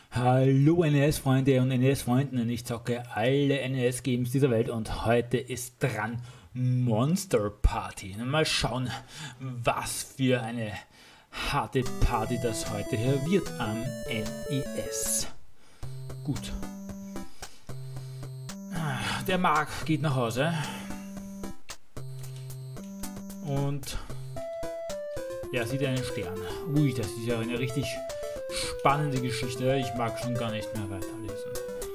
Hallo NES-Freunde und NES-Freunden, ich zocke alle NES-Games dieser Welt und heute ist dran Monster Party. Mal schauen, was für eine harte Party das heute hier wird am NES. Gut. Der Mark geht nach Hause. Und ja, sieht einen Stern. Ui, das ist ja eine richtig spannende Geschichte. Ich mag schon gar nicht mehr weiterlesen.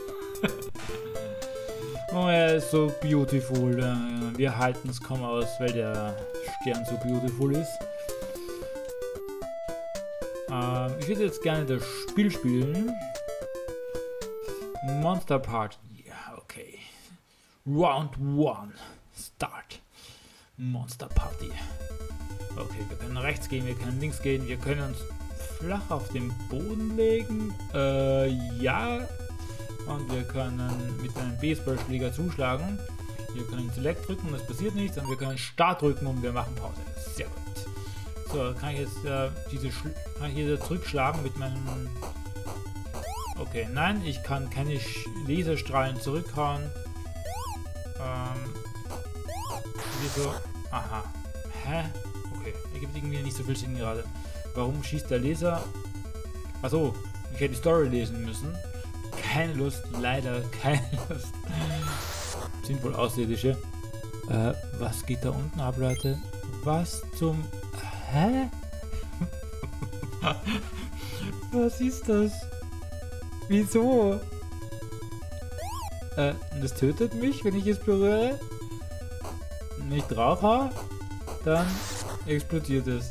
Oh, er ist so beautiful. Wir halten es kaum aus, weil der Stern so beautiful ist. Ich würde jetzt gerne das Spiel spielen. Monster Party. Okay. Round 1. Start. Monster Party. Okay, wir können rechts gehen, wir können links gehen, wir können uns flach auf den Boden legen. Ja. Und wir können mit einem Baseballschläger zuschlagen. Wir können Select drücken und es passiert nichts. Und wir können Start drücken und wir machen Pause. Sehr gut. So, kann ich jetzt kann ich hier zurückschlagen mit meinem... Okay, nein, ich kann keine Laserstrahlen zurückhauen. Wieso? Aha. Hä? Okay, ergibt irgendwie nicht so viel Sinn gerade. Warum schießt der Laser? Achso, ich hätte die Story lesen müssen. Keine Lust, leider keine Lust. Sind wohl Außerirdische. Was geht da unten ab, Leute? Was zum... Hä? Was ist das? Wieso? Das tötet mich, wenn ich es berühre. Wenn ich drauf habe, dann explodiert es.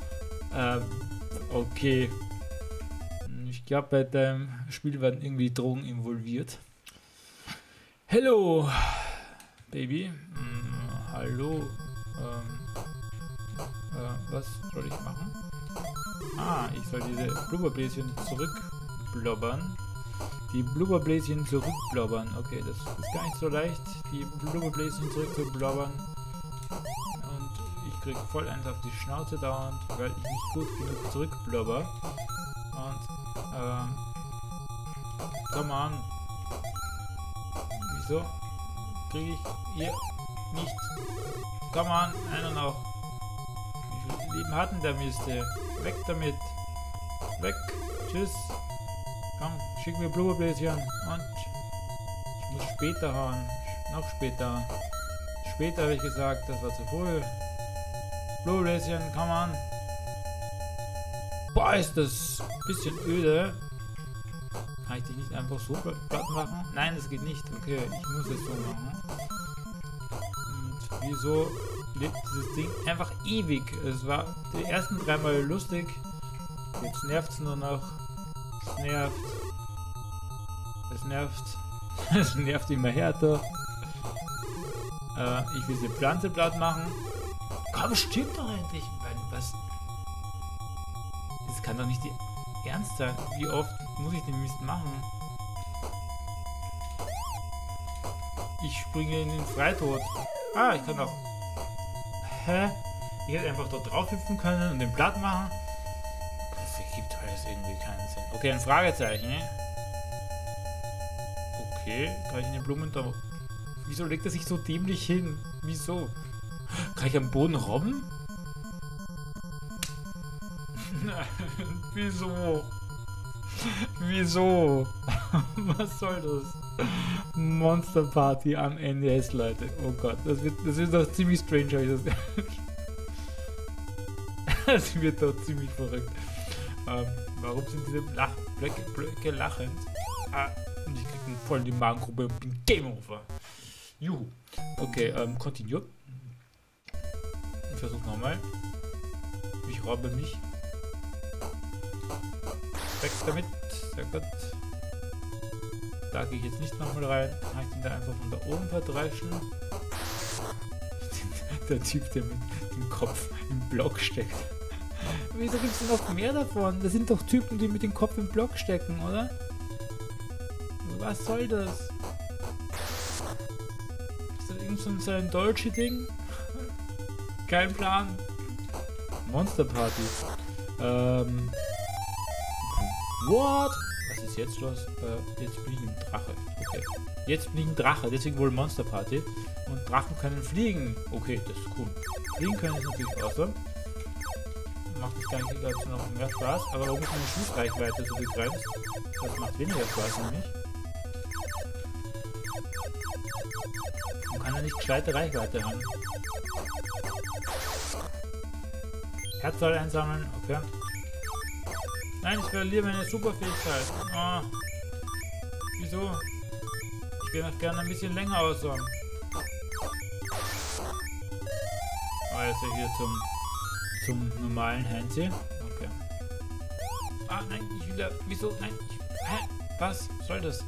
Okay. Ich glaube, bei deinem Spiel werden irgendwie Drogen involviert. Hello, Baby. Hallo. Was soll ich machen? Ich soll diese Blubberbläschen zurückblobbern. Die Blubberbläschen zurückblobbern. Okay, das ist gar nicht so leicht, die Blubberbläschen zurückzublobbern. Und ich krieg voll eins auf die Schnauze dauernd, weil ich nicht gut genug zurückblobber. Und, come on. Wieso kriege ich hier nicht? Come on, einer noch. Wie viel Leben hatten der Miste? Weg damit. Weg. Tschüss. Komm, schick mir Blubberbläschen. Und ich muss später hauen. Noch später. Später habe ich gesagt, das war zu früh. Blubberbläschen, come on. Boah, ist das ein bisschen öde. Kann ich dich nicht einfach so platt machen? Nein, das geht nicht. Okay, ich muss es so machen. Und wieso lebt dieses Ding einfach ewig? Es war die ersten 3 Mal lustig. Jetzt nervt es nur noch. Es nervt. Es nervt. Es nervt immer härter. Ich will diese Pflanze platt machen. Komm, stimmt doch endlich. Was? Das kann doch nicht die Ernst sein. Wie oft muss ich den Mist machen? Ich springe in den Freitod. Ich kann auch... Hä? Ich hätte einfach dort drauf hüpfen können und den platt machen. Das ergibt alles irgendwie keinen Sinn. Okay, ein Fragezeichen. Okay, kann ich in den Blumen da... Wieso legt er sich so dämlich hin? Wieso? Kann ich am Boden robben? Wieso? Wieso? Was soll das? Monster Party am NES, Leute. Oh Gott, das wird doch ziemlich strange, habe ich das. Das wird doch ziemlich verrückt. Warum sind diese Blöcke lachend? Und ich krieg voll die Magengruppe und bin Game Over. Juhu. Okay, continue. Ich versuche nochmal. Ich robbe mich. Weg damit. Sehr gut. Da gehe ich jetzt nicht nochmal rein. Kann ich den da einfach von da oben verdreschen? Der Typ, der mit dem Kopf im Block steckt. Wieso gibt es noch mehr davon? Das sind doch Typen, die mit dem Kopf im Block stecken, oder? Was soll das? Ist das irgend so ein deutsches Ding? Kein Plan. Monster Party. What? Was ist jetzt los? Jetzt bin ich im Drache. Okay. Jetzt bin ich im Drache, deswegen wohl Monster Party. Und Drachen können fliegen. Okay, das ist cool. Fliegen können ist natürlich awesome. Macht das gar nicht dazu noch mehr Spaß. Aber warum ist meine Schussreichweite so begrenzt? Das macht weniger Spaß nämlich. Man kann ja nicht gescheite Reichweite haben. Herzteil einsammeln, okay. Nein, ich verliere meine Superfähigkeit. Oh. Wieso? Ich will noch gerne ein bisschen länger aussagen. Oh, jetzt hier zum normalen Handsy. Okay. Ah, nein, ich will da. Wieso? Nein. Hä? Was soll das?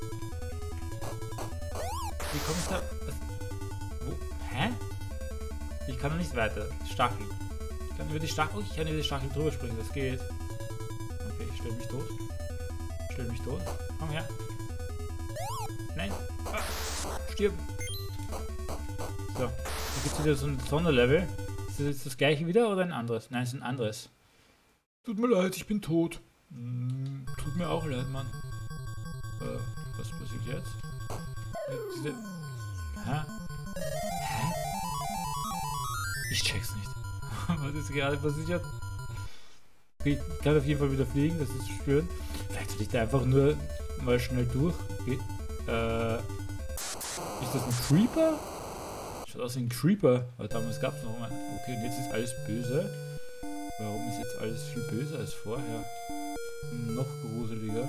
Wie komme ich da? Was? Wo? Hä? Ich kann noch nicht weiter. Stachel. Ich kann über die Stachel. Oh, ich kann über die Stachel drüber springen. Das geht. Okay, ich stelle mich tot. Ich stelle mich tot. Komm her. Nein. Ah, stirb. So. Hier gibt es wieder so ein Sonderlevel. Ist das jetzt das gleiche wieder oder ein anderes? Nein, es ist ein anderes. Tut mir leid, ich bin tot. Tut mir auch leid, Mann. Was passiert jetzt? Diese... Hä? Hä? Ich check's nicht. Was ist gerade passiert? Okay, ich kann auf jeden Fall wieder fliegen, das ist schön. Vielleicht soll ich da einfach nur mal schnell durch. Okay. Ist das ein Creeper? Schaut aus wie ein Creeper. Aber damals gab es noch mal. Okay, und jetzt ist alles böse. Warum ist jetzt alles viel böser als vorher? Noch gruseliger.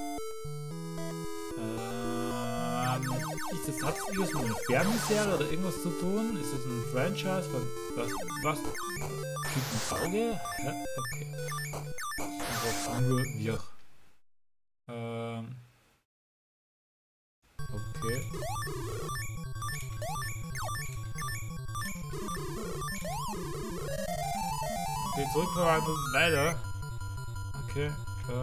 Hat das irgendwas mit einer Fernsehserie oder irgendwas zu tun? Ist das ein Franchise? Was? Schickt ein Auge? Hä? Okay. Einfach nur wir. Okay. Okay, zurückverwandelt, leider. Okay, klar.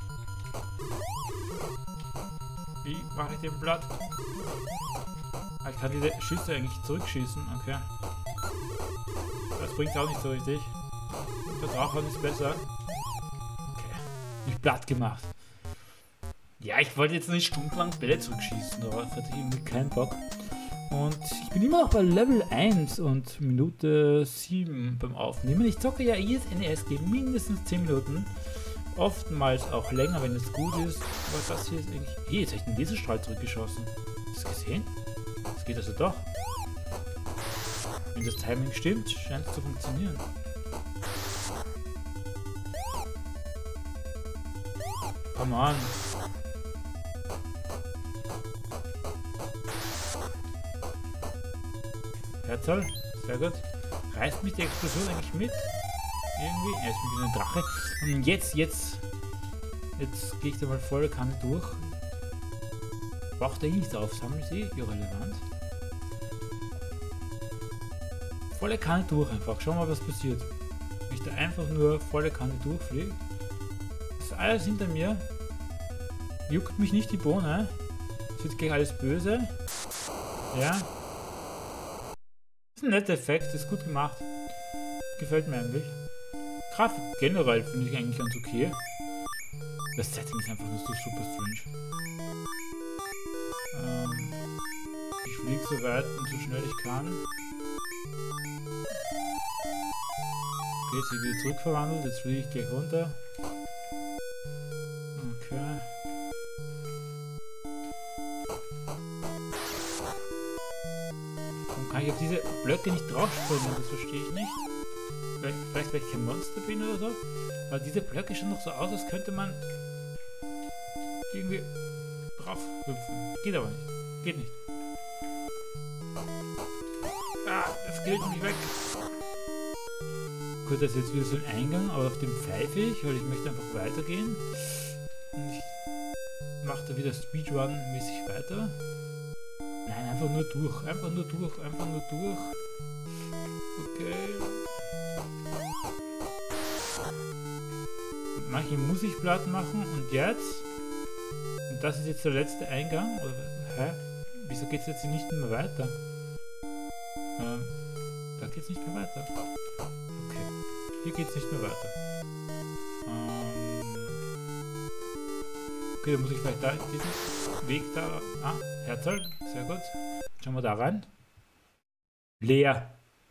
Wie mache ich den Blatt? Ah, ich kann diese Schüsse eigentlich zurückschießen, okay. Das bringt auch nicht so richtig. Der Drachen ist besser. Okay. Nicht platt gemacht. Ja, ich wollte jetzt nicht stundenlang Bälle zurückschießen, darauf hatte ich irgendwie keinen Bock. Und ich bin immer noch bei Level 1 und Minute 7 beim Aufnehmen. Ich zocke ja jedes NES-Game mindestens 10 Minuten. Oftmals auch länger, wenn es gut ist. Aber das hier ist eigentlich... Hey, jetzt habe ich den Laserstrahl zurückgeschossen. Hast du das gesehen? Das geht also doch. Wenn das Timing stimmt, scheint es zu funktionieren. Come on. Ja, toll. Sehr gut. Reißt mich die Explosion eigentlich mit? Irgendwie? Er ist wieder ein Drache. Und jetzt gehe ich da mal volle Kanne durch. Braucht er nichts aufsammeln, sie? Irrelevant. Volle Kanne durch einfach. Schauen wir mal, was passiert. Wenn ich da einfach nur volle Kanne durchfliege. Das ist alles hinter mir. Juckt mich nicht die Bohne. Es wird gleich alles böse. Ja. Das ist ein netter Effekt, das ist gut gemacht. Gefällt mir eigentlich. Grafik generell finde ich eigentlich ganz okay. Das Setting ist einfach nur so super strange. Ich fliege so weit und so schnell ich kann. Okay, jetzt wieder zurückverwandelt, jetzt fliege ich gleich runter. Okay. Warum kann ich auf diese Blöcke nicht draufspringen? Das verstehe ich nicht. Vielleicht weil ich kein Monster bin oder so. Aber diese Blöcke schauen noch so aus, als könnte man irgendwie drauf hüpfen. Geht aber nicht. Geht nicht. Ah, es geht nicht weg. Gut, das ist jetzt wieder so ein Eingang, aber auf dem pfeife ich, weil ich möchte einfach weitergehen. Und ich mache da wieder Speedrun-mäßig weiter. Nein, einfach nur durch. Einfach nur durch. Einfach nur durch. Okay. Manche muss ich platt machen und jetzt? Und das ist jetzt der letzte Eingang? Oder, hä? Wieso geht es jetzt nicht mehr weiter? Da geht es nicht mehr weiter. Okay. Hier geht es nicht mehr weiter. Okay, dann muss ich vielleicht da diesen Weg da... Ah, Herzog, sehr gut. Schauen wir da rein. Leer.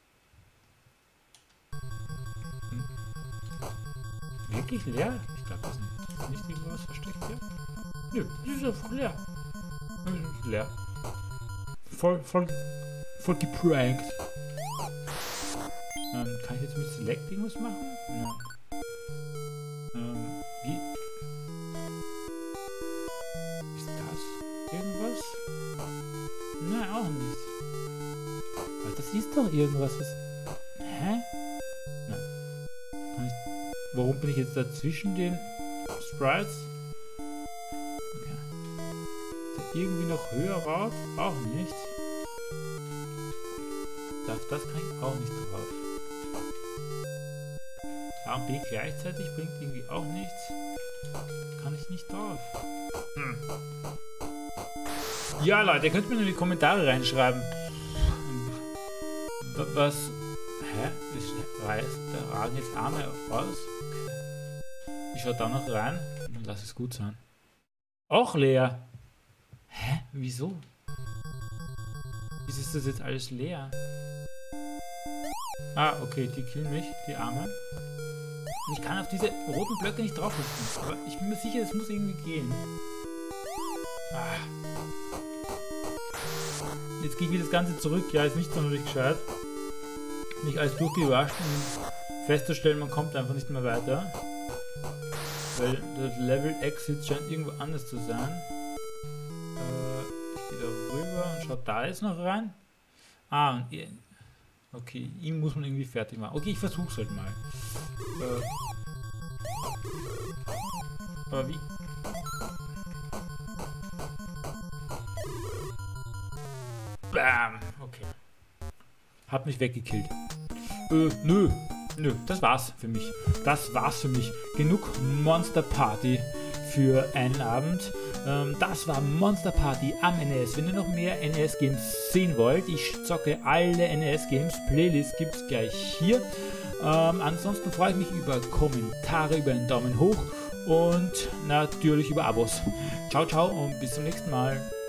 Wirklich leer? Ich glaube, das ist nicht irgendwas versteckt hier. Nö, das ist einfach leer. Leer. Voll geprankt. Kann ich jetzt mit Select irgendwas machen? Nein. Wie? Ist das irgendwas? Nein, auch nicht. Aber das ist doch irgendwas. Hä? Nein. Kann ich... Warum bin ich jetzt da zwischen den Sprites? Okay. Ist da irgendwie noch höher rauf? Auch nicht. Das kann ich auch nicht drauf. A und B gleichzeitig bringt irgendwie auch nichts. Kann ich nicht drauf. Ja, Leute, ihr könnt mir in die Kommentare reinschreiben. Was? Hä? Da ragen jetzt Arme raus? Ich schaue da noch rein und lass es gut sein. Auch leer. Hä? Wieso? Wieso ist das jetzt alles leer? Ah, okay, die killen mich, die Arme. Und ich kann auf diese roten Blöcke nicht drauf hüpfen. Aber ich bin mir sicher, das muss irgendwie gehen. Ah. Jetzt gehe ich wieder das Ganze zurück. Ja, ist nicht sonderlich gescheit. Nicht alles durchgewascht und festzustellen, man kommt einfach nicht mehr weiter. Weil das Level Exit scheint irgendwo anders zu sein. Ich gehe da rüber und schaue da jetzt noch rein. Ah, und okay, ihn muss man irgendwie fertig machen. Okay, ich versuch's halt mal. Aber wie? Bam! Okay. Hat mich weggekillt. Nö, das war's für mich. Das war's für mich. Genug Monster Party für einen Abend. Das war Monster Party am NES. Wenn ihr noch mehr NES-Games sehen wollt, ich zocke alle NES-Games. Playlist gibt's gleich hier. Ansonsten freue ich mich über Kommentare, über einen Daumen hoch und natürlich über Abos. Ciao, ciao und bis zum nächsten Mal.